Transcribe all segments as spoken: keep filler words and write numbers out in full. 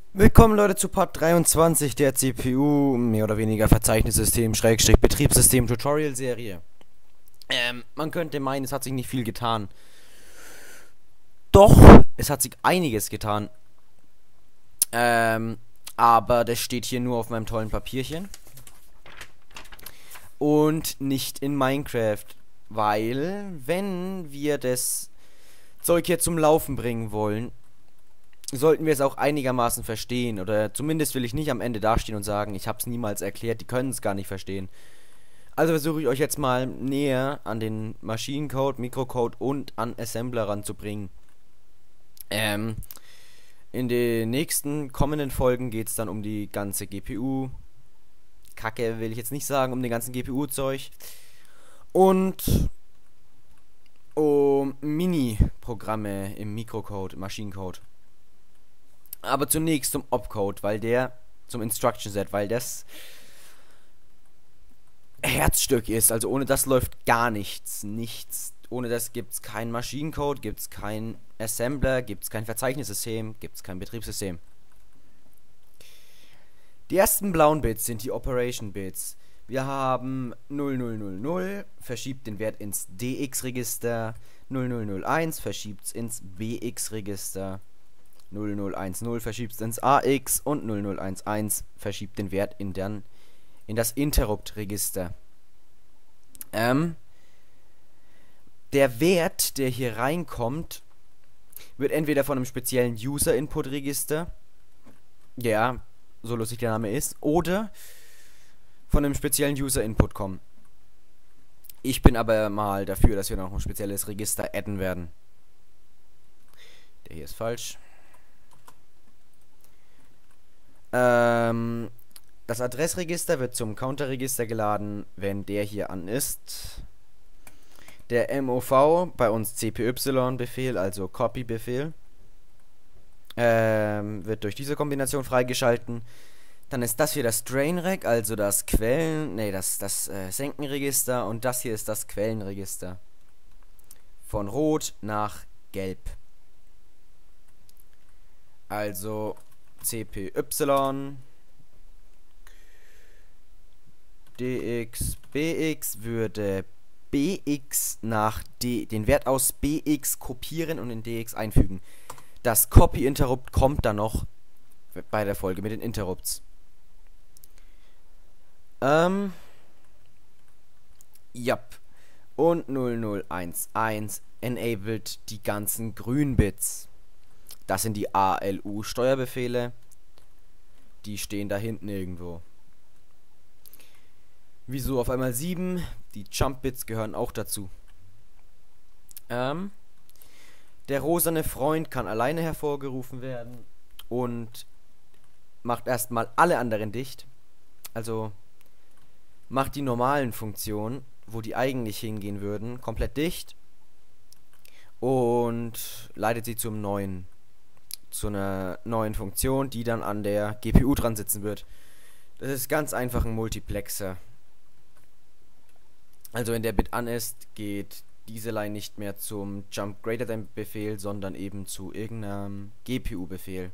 Willkommen Leute zu Part dreiundzwanzig der C P U, mehr oder weniger Verzeichnissystem, Schrägstrich Betriebssystem Tutorial Serie. Ähm, man könnte meinen, es hat sich nicht viel getan. Doch, es hat sich einiges getan. Ähm, aber das steht hier nur auf meinem tollen Papierchen. Und nicht in Minecraft. Weil, wenn wir das Zeug hier zum Laufen bringen wollen, sollten wir es auch einigermaßen verstehen. Oder zumindest will ich nicht am Ende dastehen und sagen, ich habe es niemals erklärt, die können es gar nicht verstehen. Also versuche ich euch jetzt mal näher an den Maschinencode, Mikrocode und an Assembler ranzubringen. Ähm, in den nächsten kommenden Folgen geht es dann um die ganze G P U. Kacke will ich jetzt nicht sagen, um den ganzen G P U-Zeug. Und um Mini-Programme im Mikrocode, im Maschinencode. Aber zunächst zum Opcode, weil der, zum Instruction Set, weil das Herzstück ist. Also ohne das läuft gar nichts. Nichts. Ohne das gibt es keinen Maschinencode, gibt es keinen Assembler, gibt es kein Verzeichnissystem, gibt es kein Betriebssystem. Die ersten blauen Bits sind die Operation Bits. Wir haben null null null null, verschiebt den Wert ins D X-Register, null null null eins verschiebt es ins B X-Register, null null eins null verschiebt es ins A X und null null eins eins verschiebt den Wert in, den, in das Interrupt-Register. Ähm, der Wert, der hier reinkommt, wird entweder von einem speziellen User-Input-Register, ja, so lustig der Name ist, oder von einem speziellen User-Input kommen. Ich bin aber mal dafür, dass wir noch ein spezielles Register adden werden. Der hier ist falsch. Ähm, das Adressregister wird zum Counterregister geladen, wenn der hier an ist. Der M O V, bei uns C P Y-Befehl, also Copy-Befehl, ähm, wird durch diese Kombination freigeschalten. Dann ist das hier das Drain-Rec, also das Quellen, nee, das, das äh, Senkenregister, und das hier ist das Quellenregister. Von Rot nach Gelb. Also C P Y, D X, B X würde B X nach D, den Wert aus B X kopieren und in D X einfügen. Das Copy-Interrupt kommt dann noch bei der Folge mit den Interrupts. Ähm. Jap. Und null null eins eins enabled die ganzen Grünbits. Das sind die A L U-Steuerbefehle. Die stehen da hinten irgendwo. Wieso auf einmal sieben? Die Jump-Bits gehören auch dazu. Ähm. Der rosane Freund kann alleine hervorgerufen werden und macht erstmal alle anderen dicht. Also macht die normalen Funktionen, wo die eigentlich hingehen würden, komplett dicht und leitet sie zum neuen, zu einer neuen Funktion, die dann an der G P U dran sitzen wird. Das ist ganz einfach ein Multiplexer. Also wenn der Bit an ist, geht diese Line nicht mehr zum Jump Greater Than Befehl, sondern eben zu irgendeinem G P U-Befehl.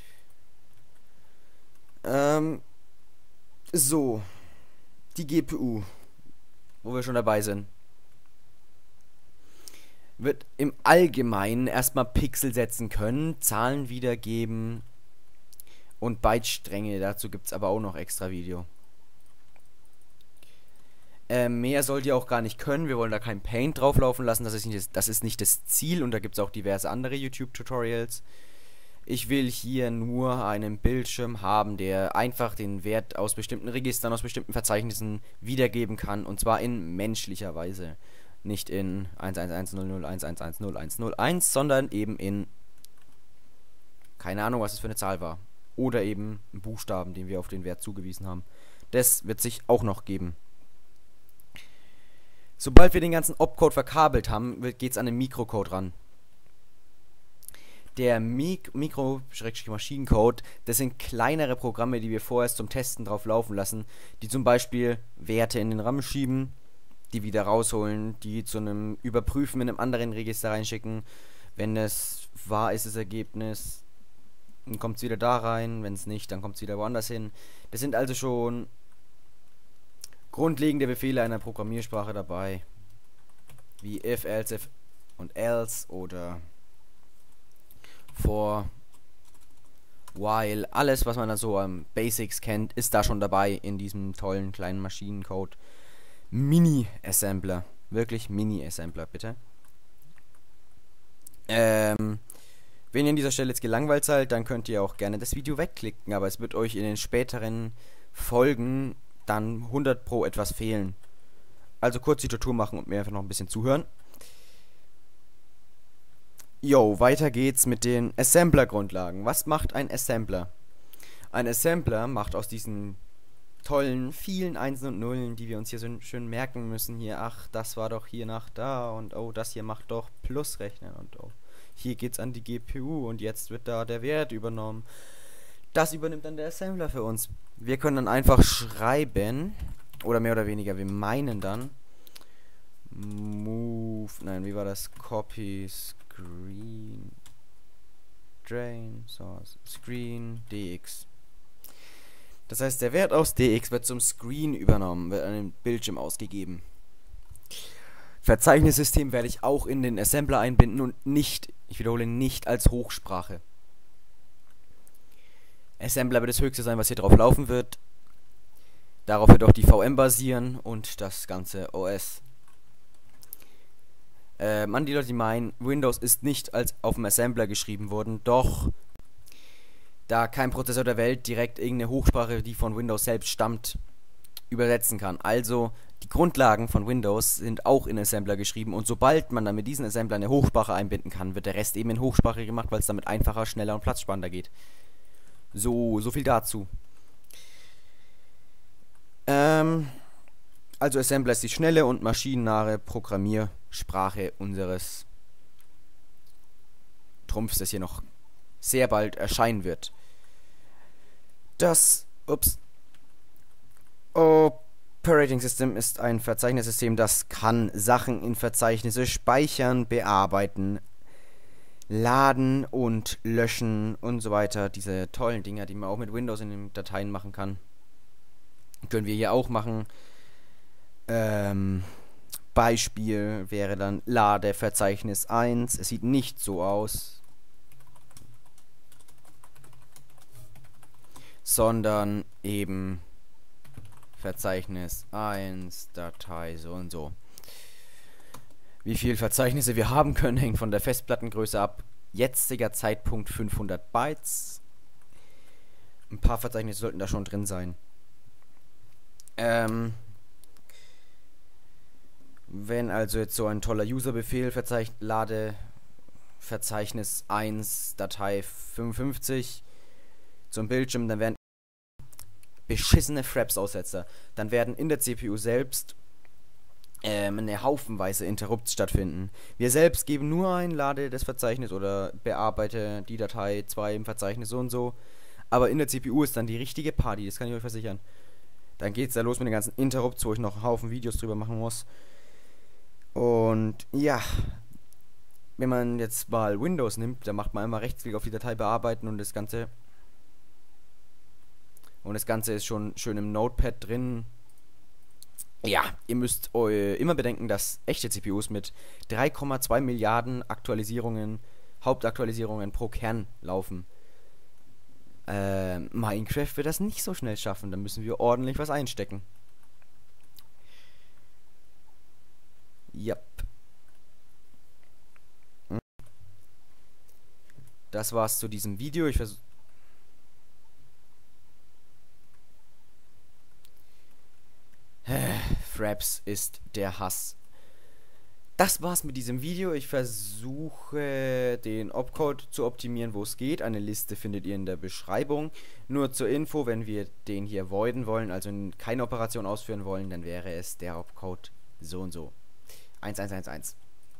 Ähm, so, die G P U, wo wir schon dabei sind, wird im Allgemeinen erstmal Pixel setzen können, Zahlen wiedergeben und Bytestränge. Dazu gibt es aber auch noch extra Video. Äh, mehr sollt ihr auch gar nicht können. Wir wollen da kein Paint drauflaufen lassen. Das ist nicht das, das ist nicht das Ziel. Und da gibt es auch diverse andere YouTube-Tutorials. Ich will hier nur einen Bildschirm haben, der einfach den Wert aus bestimmten Registern, aus bestimmten Verzeichnissen wiedergeben kann. Und zwar in menschlicher Weise. Nicht in eins eins eins null null eins eins eins null eins null eins, sondern eben in, keine Ahnung, was es für eine Zahl war. Oder eben einen Buchstaben, den wir auf den Wert zugewiesen haben. Das wird sich auch noch geben. Sobald wir den ganzen Opcode verkabelt haben, geht es an den Mikrocode ran. Der Mik Mikro-Maschinencode, das sind kleinere Programme, die wir vorerst zum Testen drauf laufen lassen, die zum Beispiel Werte in den RAM schieben, die wieder rausholen, die zu einem Überprüfen in einem anderen Register reinschicken, wenn es wahr ist, das Ergebnis, dann kommt es wieder da rein, wenn es nicht, dann kommt es wieder woanders hin. Das sind also schon grundlegende Befehle einer Programmiersprache dabei, wie if, else, if und else oder for, while. Alles, was man da so am Basics kennt, ist da schon dabei in diesem tollen kleinen Maschinencode. Mini-Assembler, wirklich Mini-Assembler, bitte. Ähm, wenn ihr an dieser Stelle jetzt gelangweilt seid, dann könnt ihr auch gerne das Video wegklicken, aber es wird euch in den späteren Folgen dann hundert pro etwas fehlen. Also kurz die Tortur machen und mir einfach noch ein bisschen zuhören. Jo, weiter geht's mit den Assembler-Grundlagen. Was macht ein Assembler? Ein Assembler macht aus diesen tollen, vielen Einsen und Nullen, die wir uns hier so schön merken müssen, hier, ach, das war doch hier nach da und oh, das hier macht doch Plus rechnen und oh, hier geht's an die G P U und jetzt wird da der Wert übernommen. Das übernimmt dann der Assembler für uns. Wir können dann einfach schreiben, oder mehr oder weniger, wir meinen dann, move, nein, wie war das? Copy, screen, drain, source, screen, dx. Das heißt, der Wert aus dx wird zum Screen übernommen, wird an den Bildschirm ausgegeben. Verzeichnissystem werde ich auch in den Assembler einbinden und nicht, ich wiederhole, nicht als Hochsprache. Assembler wird das höchste sein, was hier drauf laufen wird. Darauf wird auch die V M basieren und das ganze O S. Äh, man, die Leute, die meinen, Windows ist nicht als auf dem Assembler geschrieben worden, doch da kein Prozessor der Welt direkt irgendeine Hochsprache, die von Windows selbst stammt, übersetzen kann. Also die Grundlagen von Windows sind auch in Assembler geschrieben und sobald man dann mit diesen Assembler eine Hochsprache einbinden kann, wird der Rest eben in Hochsprache gemacht, weil es damit einfacher, schneller und platzsparender geht. So, so viel dazu. Ähm, also Assembler ist die schnelle und maschinennahe Programmiersprache unseres Trumpfs, das hier noch sehr bald erscheinen wird. Das ups, Operating System ist ein Verzeichnissystem, das kann Sachen in Verzeichnisse speichern, bearbeiten, laden und löschen und so weiter. Diese tollen Dinger, die man auch mit Windows in den Dateien machen kann, können wir hier auch machen. Ähm, Beispiel wäre dann Lade Verzeichnis eins. Es sieht nicht so aus, sondern eben Verzeichnis eins, Datei so und so. Wie viele Verzeichnisse wir haben können, hängt von der Festplattengröße ab. Jetziger Zeitpunkt fünfhundert Bytes. Ein paar Verzeichnisse sollten da schon drin sein. Ähm, wenn also jetzt so ein toller Userbefehl verzeichnet, lade Verzeichnis eins, Datei fünfundfünfzig zum Bildschirm, dann werden beschissene Fraps-Aussetzer. Dann werden in der C P U selbst ähm, eine haufenweise Interrupts stattfinden. Wir selbst geben nur ein, lade das Verzeichnis oder bearbeite die Datei zwei im Verzeichnis so und so. Aber in der C P U ist dann die richtige Party, das kann ich euch versichern. Dann geht's da los mit den ganzen Interrupts, wo ich noch einen Haufen Videos drüber machen muss. Und ja, wenn man jetzt mal Windows nimmt, dann macht man einmal Rechtsklick auf die Datei bearbeiten und das Ganze und das Ganze ist schon schön im Notepad drin. Ja, ihr müsst eu immer bedenken, dass echte C P Us mit drei Komma zwei Milliarden Aktualisierungen, Hauptaktualisierungen pro Kern laufen. Äh, Minecraft wird das nicht so schnell schaffen, da müssen wir ordentlich was einstecken. Yep. Das war's zu diesem Video. Ich versuche Fraps ist der Hass. Das war's mit diesem Video. Ich versuche den Opcode zu optimieren, wo es geht. Eine Liste findet ihr in der Beschreibung. Nur zur Info, wenn wir den hier voiden wollen, also keine Operation ausführen wollen, dann wäre es der Opcode so und so. eins eins eins eins.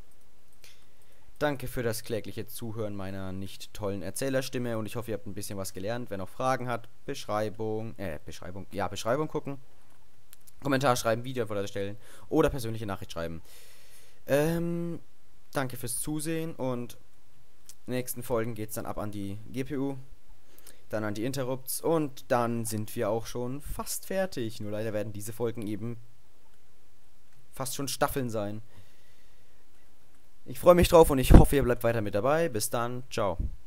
Danke für das klägliche Zuhören meiner nicht tollen Erzählerstimme und ich hoffe, ihr habt ein bisschen was gelernt. Wer noch Fragen hat, Beschreibung, äh, Beschreibung, ja, Beschreibung gucken. Kommentar schreiben, Videoantwort erstellen oder persönliche Nachricht schreiben. Ähm, danke fürs Zusehen und in den nächsten Folgen geht es dann ab an die G P U dann Anti-Interrupts und dann sind wir auch schon fast fertig. Nur leider werden diese Folgen eben fast schon Staffeln sein. Ich freue mich drauf und ich hoffe, ihr bleibt weiter mit dabei. Bis dann, ciao.